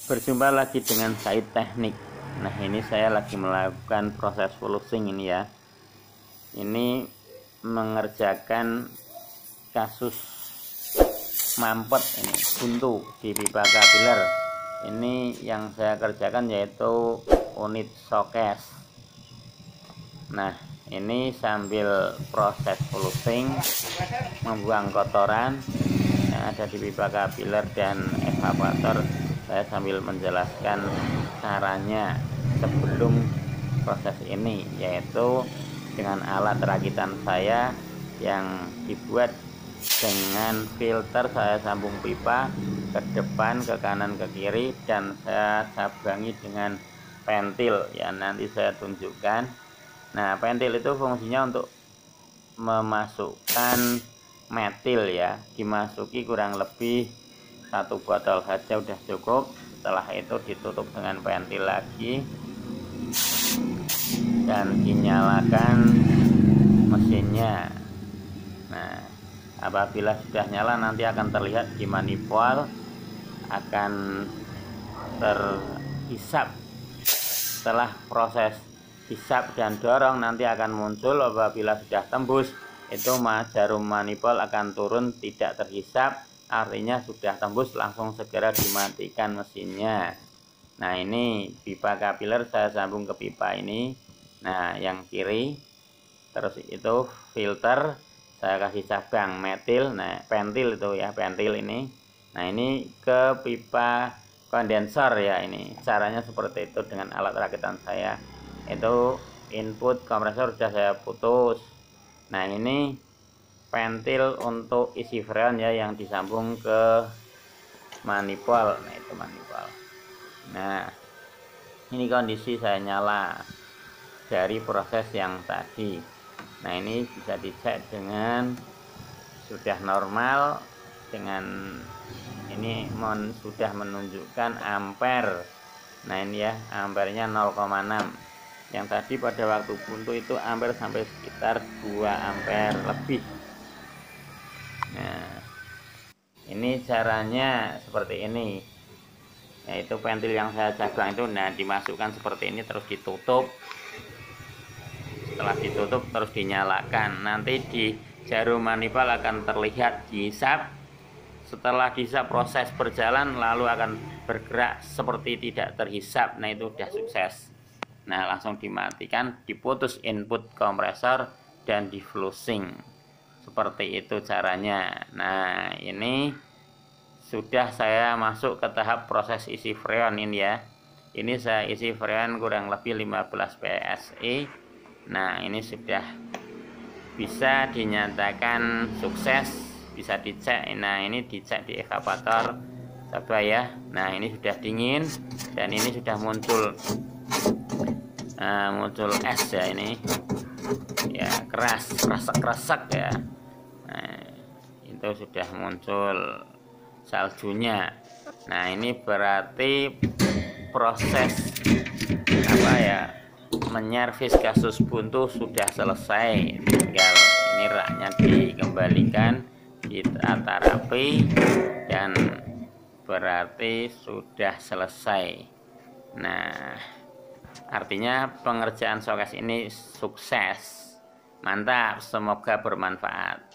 Berjumpa lagi dengan Said Teknik. Nah, ini saya lagi melakukan proses flusing ini ya. Ini mengerjakan kasus mampet ini, buntu di pipa kapiler. Ini yang saya kerjakan yaitu unit showcase. Nah, ini sambil proses flusing, membuang kotoran yang ada di pipa kapiler dan evaporator. Saya sambil menjelaskan caranya sebelum proses ini, yaitu dengan alat rakitan saya yang dibuat dengan filter. Saya sambung pipa ke depan, ke kanan, ke kiri, dan saya cabangi dengan pentil ya, nanti saya tunjukkan. Nah, pentil itu fungsinya untuk memasukkan metil ya, dimasuki kurang lebih 1 botol saja udah cukup. Setelah itu ditutup dengan pentil lagi dan dinyalakan mesinnya. Nah, apabila sudah nyala nanti akan terlihat di manifold akan terhisap. Setelah proses hisap dan dorong nanti akan muncul. Apabila sudah tembus itu jarum manifold akan turun tidak terhisap, artinya sudah tembus, langsung segera dimatikan mesinnya. Nah, ini pipa kapiler saya sambung ke pipa ini. Nah, yang kiri, terus itu filter saya kasih cabang metil, nah pentil itu ya, pentil ini. Nah, ini ke pipa kondensor ya. Ini caranya seperti itu dengan alat rakitan saya. Itu input kompresor sudah saya putus. Nah, ini pentil untuk isi freon ya, yang disambung ke manifold. Nah, itu manifold. Nah, ini kondisi saya nyala dari proses yang tadi. Nah, ini bisa dicek dengan sudah normal, dengan ini sudah menunjukkan ampere. Nah, ini ya, ampernya 0,6. Yang tadi pada waktu buntu itu ampere sampai sekitar 2 ampere lebih. Nah, ini caranya seperti ini, yaitu pentil yang saya cabang itu, nah dimasukkan seperti ini, terus ditutup. Setelah ditutup terus dinyalakan, nanti di jarum manifold akan terlihat dihisap. Setelah dihisap proses berjalan, lalu akan bergerak seperti tidak terhisap. Nah, itu sudah sukses. Nah, langsung dimatikan, diputus input kompresor dan di flusing. Seperti itu caranya. Nah, ini sudah saya masuk ke tahap proses isi freon ini ya. Ini saya isi freon kurang lebih 15 psi. Nah, ini sudah bisa dinyatakan sukses, bisa dicek. Nah, ini dicek di evaporator, coba ya. Nah, ini sudah dingin dan ini sudah muncul muncul es ya, ini ya, keras, kresek ya. Nah, itu sudah muncul saljunya. Nah, ini berarti proses apa ya, menyervis kasus buntu sudah selesai. Tinggal ini raknya dikembalikan, ditata rapi, dan berarti sudah selesai. Nah, artinya pengerjaan showcase ini sukses. Mantap, semoga bermanfaat.